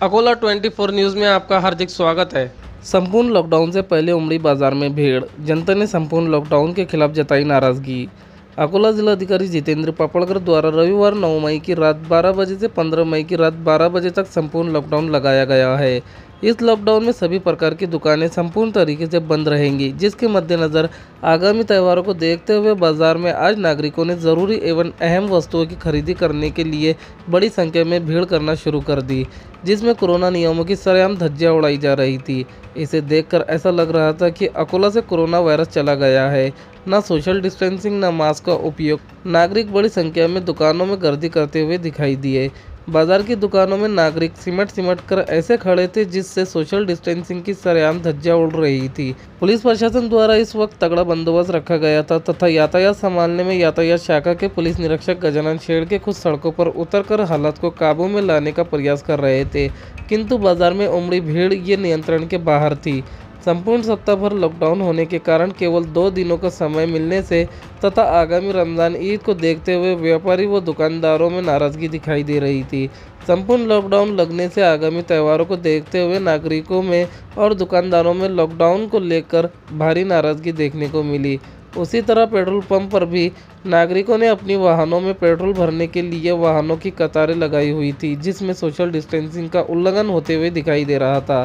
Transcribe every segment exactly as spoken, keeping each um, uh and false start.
अकोला चौबीस न्यूज़ में आपका हार्दिक स्वागत है। संपूर्ण लॉकडाउन से पहले उमड़ी बाजार में भीड़, जनता ने संपूर्ण लॉकडाउन के खिलाफ जताई नाराजगी। अकोला जिलाधिकारी जितेंद्र पापड़कर द्वारा रविवार नौ मई की रात बारह बजे से पंद्रह मई की रात बारह बजे तक संपूर्ण लॉकडाउन लगाया गया है। इस लॉकडाउन में सभी प्रकार की दुकानें संपूर्ण तरीके से बंद रहेंगी, जिसके मद्देनज़र आगामी त्योहारों को देखते हुए बाजार में आज नागरिकों ने ज़रूरी एवं अहम वस्तुओं की खरीदी करने के लिए बड़ी संख्या में भीड़ करना शुरू कर दी, जिसमें कोरोना नियमों की सरेआम धज्जियां उड़ाई जा रही थी। इसे देखकर ऐसा लग रहा था कि अकोला से कोरोना वायरस चला गया है। न सोशल डिस्टेंसिंग न मास्क का उपयोग। नागरिक बड़ी संख्या में दुकानों में गर्दी करते हुए दिखाई दिए। बाजार की दुकानों में नागरिक सिमट सिमट कर ऐसे खड़े थे जिससे सोशल डिस्टेंसिंग की सरेआम धज्जियां उड़ रही थी। पुलिस प्रशासन द्वारा इस वक्त तगड़ा बंदोबस्त रखा गया था तथा यातायात संभालने में यातायात शाखा के पुलिस निरीक्षक गजानन शेड़ के खुद सड़कों पर उतरकर हालात को काबू में लाने का प्रयास कर रहे थे, किंतु बाजार में उमड़ी भीड़ ये नियंत्रण के बाहर थी। संपूर्ण सप्ताह भर लॉकडाउन होने के कारण केवल दो दिनों का समय मिलने से तथा आगामी रमजान ईद को देखते हुए व्यापारी व दुकानदारों में नाराजगी दिखाई दे रही थी। संपूर्ण लॉकडाउन लगने से आगामी त्योहारों को देखते हुए नागरिकों में और दुकानदारों में लॉकडाउन को लेकर भारी नाराजगी देखने को मिली। उसी तरह पेट्रोल पंप पर भी नागरिकों ने अपनी वाहनों में पेट्रोल भरने के लिए वाहनों की कतारें लगाई हुई थी, जिसमें सोशल डिस्टेंसिंग का उल्लंघन होते हुए दिखाई दे रहा था।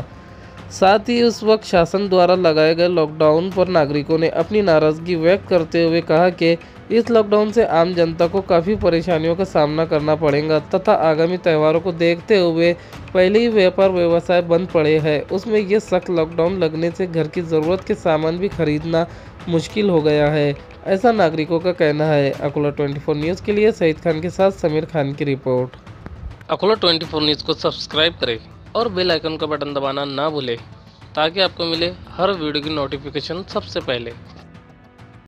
साथ ही उस वक्त शासन द्वारा लगाए गए लॉकडाउन पर नागरिकों ने अपनी नाराजगी व्यक्त करते हुए कहा कि इस लॉकडाउन से आम जनता को काफ़ी परेशानियों का सामना करना पड़ेगा तथा आगामी त्योहारों को देखते हुए पहले ही व्यापार व्यवसाय बंद पड़े हैं, उसमें यह सख्त लॉकडाउन लगने से घर की ज़रूरत के सामान भी खरीदना मुश्किल हो गया है, ऐसा नागरिकों का कहना है। अकोला चौबीस न्यूज़ के लिए सईद खान के साथ समीर खान की रिपोर्ट। अकोला चौबीस न्यूज़ को सब्सक्राइब करें और बेल आइकन का बटन दबाना ना भूलें ताकि आपको मिले हर वीडियो की नोटिफिकेशन सबसे पहले।